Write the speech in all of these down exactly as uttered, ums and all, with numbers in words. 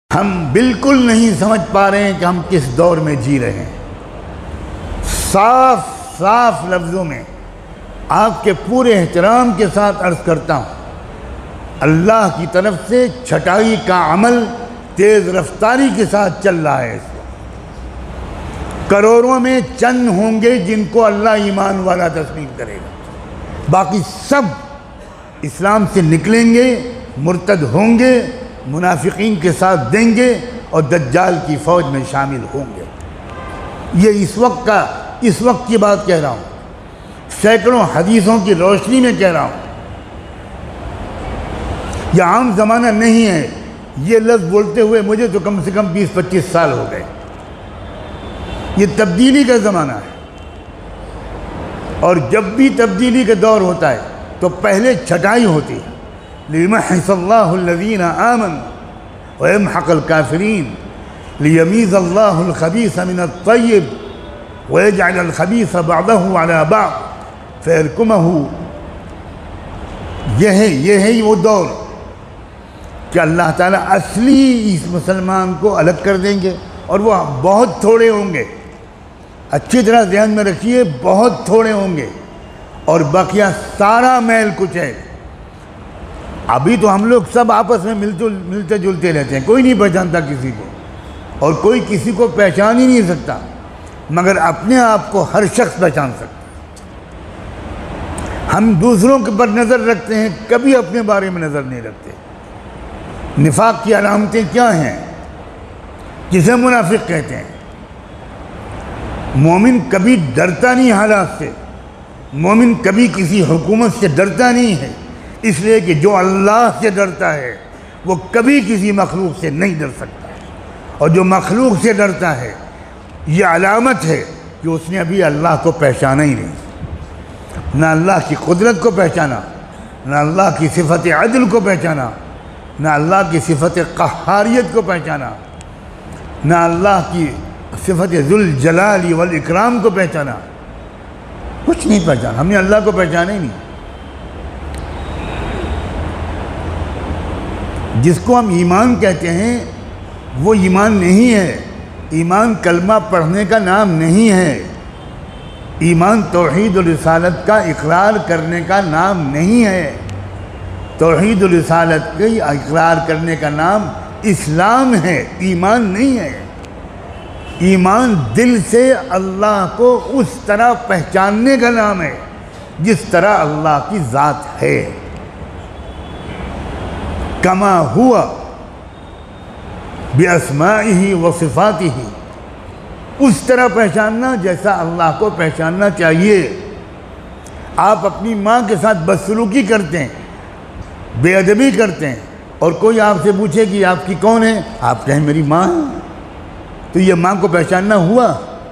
ہم بالکل نہیں سمجھ پا رہے ہیں کہ ہم کس دور میں جی رہے ہیں۔ صاف صاف لفظوں میں آپ کے پورے احترام کے ساتھ عرض کرتا ہوں، اللہ کی طرف سے چھٹائی کا عمل تیز رفتاری کے ساتھ چل رہا ہے۔ اس وقت کروڑوں میں چند ہوں گے جن کو اللہ ایمان والا تسلیم کرے گا، باقی سب اسلام سے نکلیں گے، مرتد ہوں گے، منافقین کے ساتھ دیں گے اور دجال کی فوج میں شامل ہوں گے۔ یہ اس وقت کا اس وقت کی بات کہہ رہا ہوں، سینکڑوں حدیثوں کی روشنی میں کہہ رہا ہوں۔ یہ عام زمانہ نہیں ہے، یہ لفظ بولتے ہوئے مجھے تو کم سے کم بیس پچیس سال ہو گئے۔ یہ تبدیلی کا زمانہ ہے، اور جب بھی تبدیلی کا دور ہوتا ہے تو پہلے چھٹائی ہوتی ہے۔ لِيُمَحِّصَ اللَّهُ الَّذِينَ آمَنُوا وَيَمْحَقَ الْكَافِرِينَ لِيَمِيزَ اللَّهُ الْخَبِيثَ مِنَ الطَّيِّبِ وَيَجْعَلَ الْخَبِيثَ بَعْضَهُ عَلَى بَعْضٍ فَيَرْكُمَهُ۔ یہ ہے یہ ہے وہ دور کہ اللہ تعالیٰ اصلی اس مسلمان کو الگ کر دیں گے، اور وہ بہت تھوڑے ہوں گے۔ اچھی طرح ذہن میں رکھیے، بہت تھوڑے ہوں گے، اور بقیہ سارا میل کچھ ہے۔ ابھی تو ہم لوگ سب آپس میں ملتے جلتے رہتے ہیں، کوئی نہیں پہچانتا کسی کو، اور کوئی کسی کو پہچان ہی نہیں سکتا، مگر اپنے آپ کو ہر شخص پہچان سکتا۔ ہم دوسروں کے پر نظر رکھتے ہیں، کبھی اپنے بارے میں نظر نہیں رکھتے۔ نفاق کی علامتیں کیا ہیں؟ جسے منافق کہتے ہیں۔ مومن کبھی ڈرتا نہیں حالات سے، مومن کبھی کسی حکومت سے ڈرتا نہیں ہے، اس لیے کہ جو اللہ سے ڈرتا ہے وہ کبھی کسی مخلوق سے نہیں ڈر سکتا، اور جو مخلوق سے ڈرتا ہے یہ علامت ہے کہ اس نے ابھی اللہ کو پہچانا ہی نہیں، نہ اللہ کی قدرت کو پہچانا، نہ اللہ کی صفت عدل کو پہچانا، نہ اللہ کی صفت قہاریت کو پہچانا، نہ اللہ کی صفت ذوالجلال والاکرام کو پہچانا، کچھ نہیں پہچانا۔ ہم نے اللہ کو پہچانا ہی نہیں۔ جس کو ہم ایمان کہتے ہیں وہ ایمان نہیں ہے، ایمان کلمہ پڑھنے کا نام نہیں ہے، ایمان توحید و رسالت کا اقرار کرنے کا نام نہیں ہے۔ توحید و رسالت کا اقرار کرنے کا نام اسلام ہے، ایمان نہیں ہے۔ ایمان دل سے اللہ کو اس طرح پہچاننے کا نام ہے جس طرح اللہ کی ذات ہے، کما ہوا بِأَسْمَائِهِ وَصِفَاتِهِ، اس طرح پہچاننا جیسا اللہ کو پہچاننا چاہیے۔ آپ اپنی ماں کے ساتھ بدسلوکی کرتے ہیں، بے ادبی کرتے ہیں، اور کوئی آپ سے پوچھے کہ آپ کی کون ہے، آپ کہیں میری ماں ہے، تو یہ ماں کو پہچاننا ہوا؟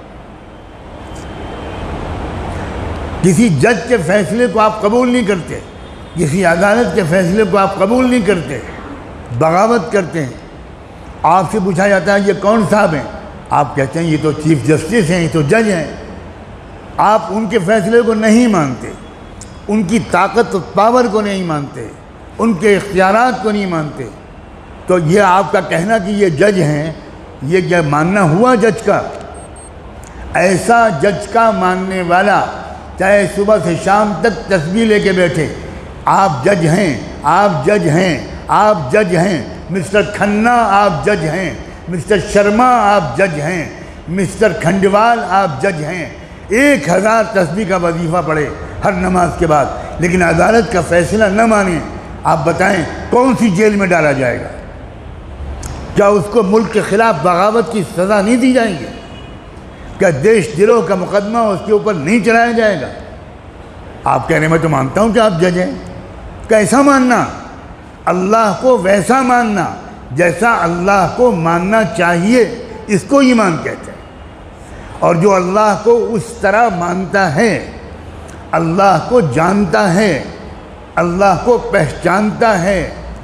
کسی جج کے فیصلے کو آپ قبول نہیں کرتے، کسی عدالت کے فیصلے کو آپ قبول نہیں کرتے، بغاوت کرتے ہیں۔ آپ سے پوچھا جاتا ہے یہ کون صاحب ہیں، آپ کہتے ہیں یہ تو چیف جسٹس ہیں، یہ تو جج ہیں۔ آپ ان کے فیصلے کو نہیں مانتے، ان کی طاقت و پاور کو نہیں مانتے، ان کے اختیارات کو نہیں مانتے، تو یہ آپ کا کہنا کہ یہ جج ہیں، یہ کیا ماننا ہوا جج کا؟ ایسا جج کا ماننے والا چاہے صبح سے شام تک تسبیح لے کے بیٹھے، آپ جج ہیں، آپ جج ہیں، آپ جج ہیں، مسٹر کھنہ آپ جج ہیں، مسٹر شرما آپ جج ہیں، مسٹر کھنڈوال آپ جج ہیں، ایک ہزار تسبیح کا وظیفہ پڑھے ہر نماز کے بعد، لیکن عدالت کا فیصلہ نہ مانیں، آپ بتائیں کون سی جیل میں ڈالا جائے گا؟ کیا اس کو ملک کے خلاف بغاوت کی سزا نہیں دی جائیں گی؟ کیا دیش دروہ کا مقدمہ اس کے اوپر نہیں چلایا جائے گا؟ آپ کہہ رہے ہیں میں تو مانتا ہوں کہ آپ جج ہیں۔ کیسا ماننا؟ اللہ کو ویسا ماننا جیسا اللہ کو ماننا چاہیے، اس کو ایمان کہتے ہیں۔ اور جو اللہ کو اس طرح مانتا ہے، اللہ کو جانتا ہے، اللہ کو پہچانتا ہے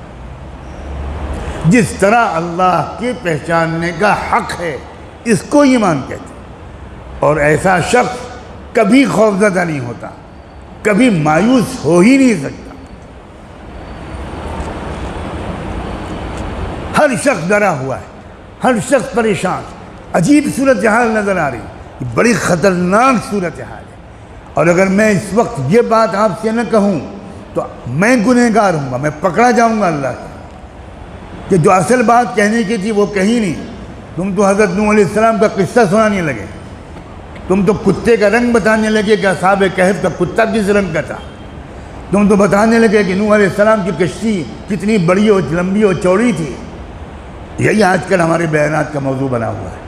جس طرح اللہ کے پہچاننے کا حق ہے، اس کو ایمان کہتے ہیں۔ اور ایسا شخص کبھی خوفزدہ نہیں ہوتا، کبھی مایوس ہو ہی نہیں سکتا۔ ہر شخص ڈرا ہوا ہے، ہر شخص پریشان، عجیب صورتحال نظر آ رہی ہے، بڑی خطرناک صورتحال ہے۔ اور اگر میں اس وقت یہ بات آپ سے نہ کہوں تو میں گنہگار ہوں گا، میں پکڑا جاؤں گا اللہ سے، کہ جو اصل بات کہنے کی تھی وہ کہی نہیں۔ تم تو حضرت نوح علیہ السلام کا قصہ سنانے لگے، تم تو کتے کا رنگ بتانے لگے کہ اصحاب کہف کا کتا کس رنگ کا تھا، تم تو بتانے لگے کہ نوح علیہ السلام کی کشتی کتنی بڑی اور لمبی اور چوڑی تھی۔ یہی آج کل ہمارے بیانات کا موضوع بنا ہوا ہے۔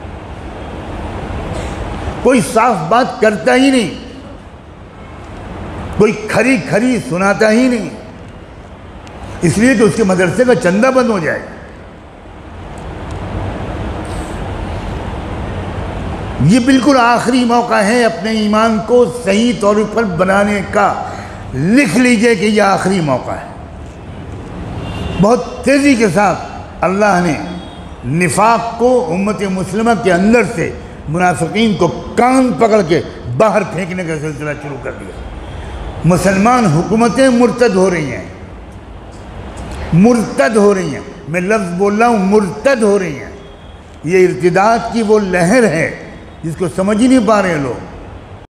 کوئی صاف بات کرتا ہی نہیں، کوئی کھری کھری سناتا ہی نہیں، اس لیے کہ اس کے مدرسے کا چندہ بند ہو جائے گا۔ یہ بالکل آخری موقع ہے اپنے ایمان کو صحیح طور پر بنانے کا، لکھ لیجئے کہ یہ آخری موقع ہے۔ بہت تیزی کے ساتھ اللہ نے نفاق کو امت مسلمہ کے اندر سے منافقین کو کان پکڑ کے باہر پھینکنے کا سلسلہ شروع کر دیا۔ مسلمان حکومتیں مرتد ہو رہی ہیں، مرتد ہو رہی ہیں، میں لفظ بول رہا ہوں مرتد ہو رہی ہیں۔ یہ ارتداد کی وہ لہر ہے جس کو سمجھ ہی نہیں پا رہے لوگ۔